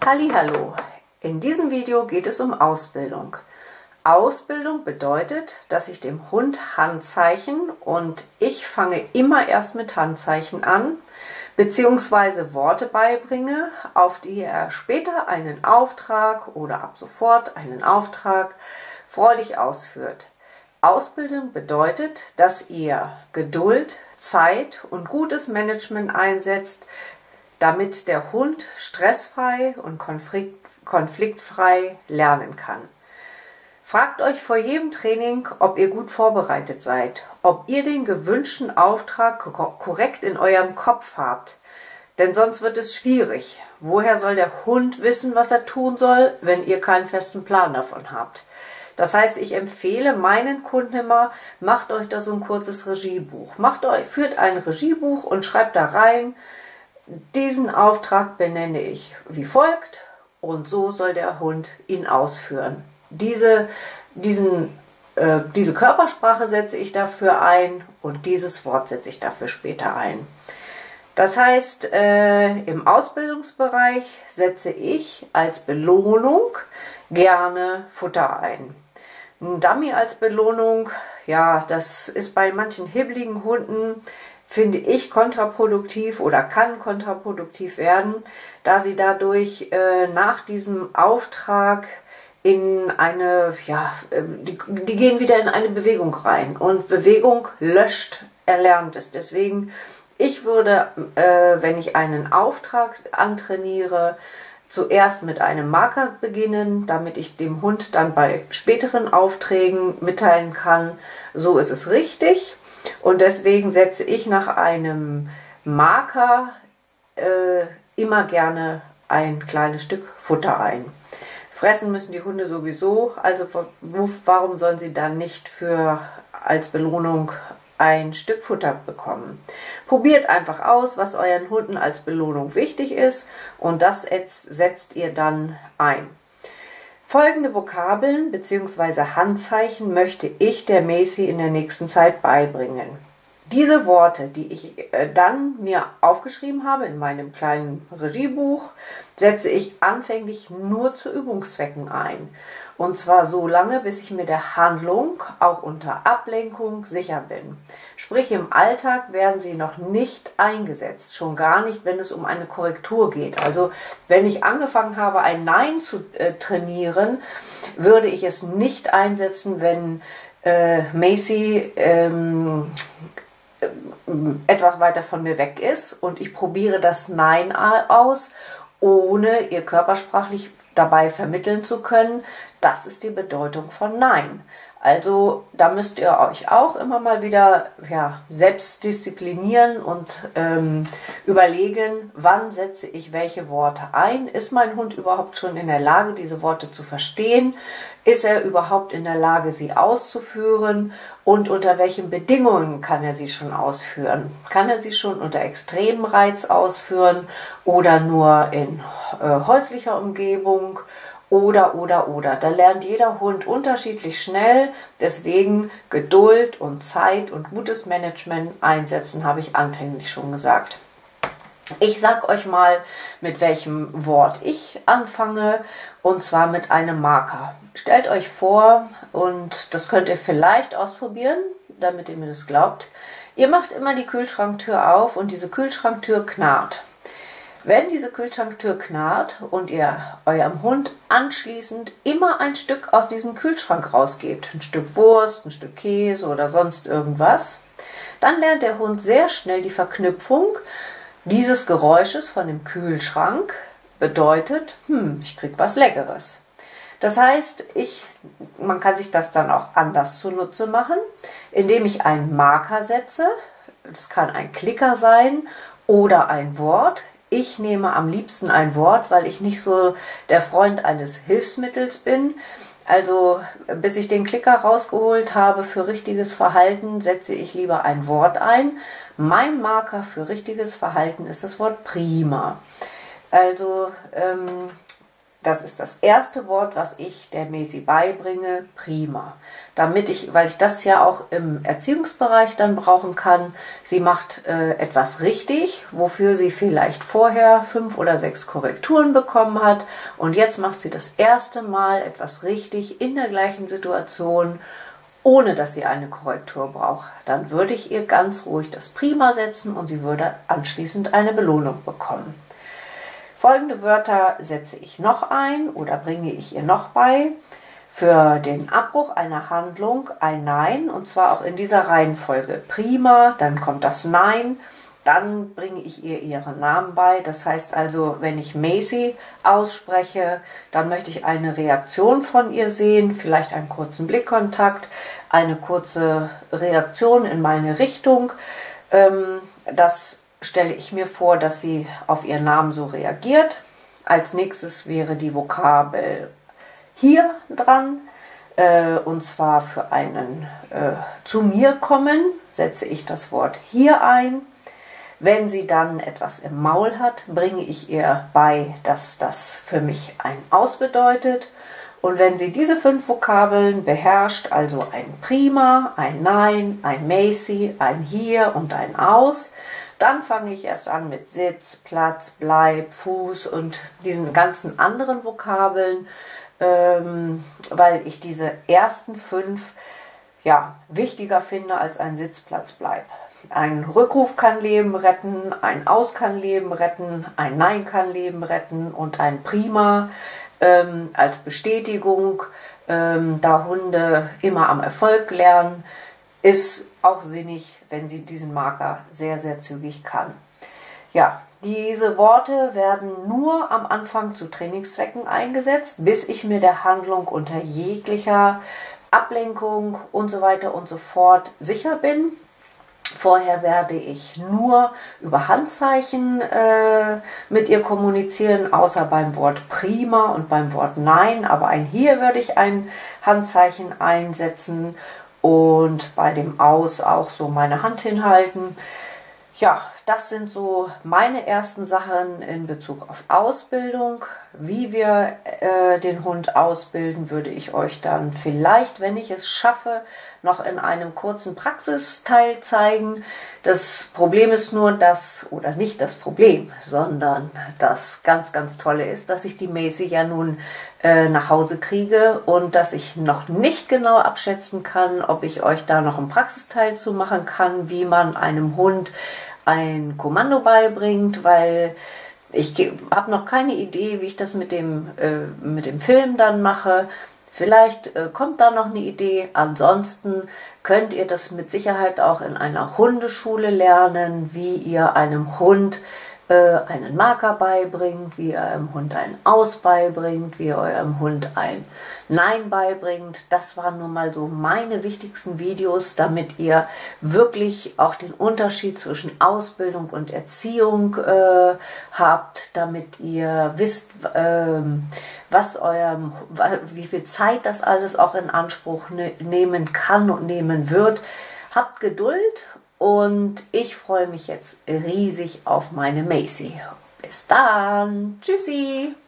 Hallihallo! In diesem Video geht es um Ausbildung. Ausbildung bedeutet, dass ich dem Hund Handzeichen, und ich fange immer erst mit Handzeichen an, beziehungsweise Worte beibringe, auf die er später einen Auftrag oder ab sofort einen Auftrag freudig ausführt. Ausbildung bedeutet, dass ihr Geduld, Zeit und gutes Management einsetzt, damit der Hund stressfrei und konfliktfrei lernen kann. Fragt euch vor jedem Training, ob ihr gut vorbereitet seid, ob ihr den gewünschten Auftrag korrekt in eurem Kopf habt. Denn sonst wird es schwierig. Woher soll der Hund wissen, was er tun soll, wenn ihr keinen festen Plan davon habt? Das heißt, ich empfehle meinen Kunden immer, macht euch da so ein kurzes Regiebuch. Führt ein Regiebuch und schreibt da rein, diesen Auftrag benenne ich wie folgt und so soll der Hund ihn ausführen. Diese Körpersprache setze ich dafür ein und dieses Wort setze ich dafür später ein. Das heißt, im Ausbildungsbereich setze ich als Belohnung gerne Futter ein. Ein Dummy als Belohnung, ja, das ist bei manchen hibbeligen Hunden, finde ich, kontraproduktiv oder kann kontraproduktiv werden, da sie dadurch nach diesem Auftrag in eine, die gehen wieder in eine Bewegung rein und Bewegung löscht Erlerntes. Deswegen, ich würde, wenn ich einen Auftrag antrainiere, zuerst mit einem Marker beginnen, damit ich dem Hund dann bei späteren Aufträgen mitteilen kann, so ist es richtig. Und deswegen setze ich nach einem Marker immer gerne ein kleines Stück Futter ein. Fressen müssen die Hunde sowieso, also warum sollen sie dann nicht als Belohnung ein Stück Futter bekommen? Probiert einfach aus, was euren Hunden als Belohnung wichtig ist, und das setzt ihr dann ein. Folgende Vokabeln bzw. Handzeichen möchte ich der Macy in der nächsten Zeit beibringen. Diese Worte, die ich dann mir aufgeschrieben habe in meinem kleinen Regiebuch, setze ich anfänglich nur zu Übungszwecken ein. Und zwar so lange, bis ich mir der Handlung auch unter Ablenkung sicher bin. Sprich, im Alltag werden sie noch nicht eingesetzt, schon gar nicht, wenn es um eine Korrektur geht. Also wenn ich angefangen habe, ein Nein zu trainieren, würde ich es nicht einsetzen, wenn Macy etwas weiter von mir weg ist und ich probiere das Nein aus, ohne ihr körpersprachlich dabei vermitteln zu können, das ist die Bedeutung von Nein. Also da müsst ihr euch auch immer mal wieder selbst disziplinieren und überlegen, wann setze ich welche Worte ein. Ist mein Hund überhaupt schon in der Lage, diese Worte zu verstehen? Ist er überhaupt in der Lage, sie auszuführen? Und unter welchen Bedingungen kann er sie schon ausführen? Kann er sie schon unter extremem Reiz ausführen oder nur in häuslicher Umgebung? Oder. Da lernt jeder Hund unterschiedlich schnell, deswegen Geduld und Zeit und gutes Management einsetzen, habe ich anfänglich schon gesagt. Ich sage euch mal, mit welchem Wort ich anfange, und zwar mit einem Marker. Stellt euch vor, und das könnt ihr vielleicht ausprobieren, damit ihr mir das glaubt, ihr macht immer die Kühlschranktür auf und diese Kühlschranktür knarrt. Wenn diese Kühlschranktür knarrt und ihr eurem Hund anschließend immer ein Stück aus diesem Kühlschrank rausgebt, ein Stück Wurst, ein Stück Käse oder sonst irgendwas, dann lernt der Hund sehr schnell die Verknüpfung dieses Geräusches von dem Kühlschrank bedeutet, ich krieg was Leckeres. Das heißt, man kann sich das dann auch anders zunutze machen, indem ich einen Marker setze. Das kann ein Klicker sein oder ein Wort. Ich nehme am liebsten ein Wort, weil ich nicht so der Freund eines Hilfsmittels bin. Also bis ich den Klicker rausgeholt habe für richtiges Verhalten, setze ich lieber ein Wort ein. Mein Marker für richtiges Verhalten ist das Wort prima. Also Das ist das erste Wort, was ich der Maisie beibringe, prima. Weil ich das ja auch im Erziehungsbereich dann brauchen kann. Sie macht etwas richtig, wofür sie vielleicht vorher 5 oder 6 Korrekturen bekommen hat. Und jetzt macht sie das erste Mal etwas richtig in der gleichen Situation, ohne dass sie eine Korrektur braucht. Dann würde ich ihr ganz ruhig das prima setzen und sie würde anschließend eine Belohnung bekommen. Folgende Wörter setze ich noch ein oder bringe ich ihr noch bei. Für den Abbruch einer Handlung ein Nein, und zwar auch in dieser Reihenfolge. Prima, dann kommt das Nein, dann bringe ich ihr ihren Namen bei. Das heißt also, wenn ich Maisie ausspreche, dann möchte ich eine Reaktion von ihr sehen, vielleicht einen kurzen Blickkontakt, eine kurze Reaktion in meine Richtung. Das stelle ich mir vor, dass sie auf ihren Namen so reagiert. Als nächstes wäre die Vokabel hier dran, und zwar für einen zu mir kommen, setze ich das Wort hier ein. Wenn sie dann etwas im Maul hat, bringe ich ihr bei, dass das für mich ein Aus bedeutet. Und wenn sie diese 5 Vokabeln beherrscht, also ein Prima, ein Nein, ein Maisie, ein Hier und ein Aus, dann fange ich erst an mit Sitz, Platz, Bleib, Fuß und diesen ganzen anderen Vokabeln, weil ich diese ersten 5 wichtiger finde als ein Sitz, Platz, Bleib. Ein Rückruf kann Leben retten, ein Aus kann Leben retten, ein Nein kann Leben retten und ein Prima als Bestätigung, da Hunde immer am Erfolg lernen, ist auch sinnig, wenn sie diesen Marker sehr, sehr zügig kann. Ja, diese Worte werden nur am Anfang zu Trainingszwecken eingesetzt, bis ich mir der Handlung unter jeglicher Ablenkung und so weiter und so fort sicher bin. Vorher werde ich nur über Handzeichen mit ihr kommunizieren, außer beim Wort prima und beim Wort nein. Aber hier würde ich ein Handzeichen einsetzen und bei dem Aus auch so meine Hand hinhalten. Ja, das sind so meine ersten Sachen in Bezug auf Ausbildung. Wie wir den Hund ausbilden, würde ich euch dann vielleicht, wenn ich es schaffe, noch in einem kurzen Praxisteil zeigen. Das Problem ist nur, oder nicht das Problem, sondern das ganz, ganz Tolle ist, dass ich die Maisie ja nun nach Hause kriege und dass ich noch nicht genau abschätzen kann, ob ich euch da noch einen Praxisteil zu machen kann, wie man einem Hund ein Kommando beibringt, weil ich habe noch keine Idee, wie ich das mit dem Film dann mache. Vielleicht kommt da noch eine Idee. Ansonsten könnt ihr das mit Sicherheit auch in einer Hundeschule lernen, wie ihr einem Hund einen Marker beibringt, wie ihr eurem Hund ein Aus beibringt, wie ihr eurem Hund ein Nein beibringt. Das waren nun mal so meine wichtigsten Videos, damit ihr wirklich auch den Unterschied zwischen Ausbildung und Erziehung habt, damit ihr wisst, wie viel Zeit das alles auch in Anspruch nehmen kann und nehmen wird. Habt Geduld und ich freue mich jetzt riesig auf meine Maisie. Bis dann. Tschüssi.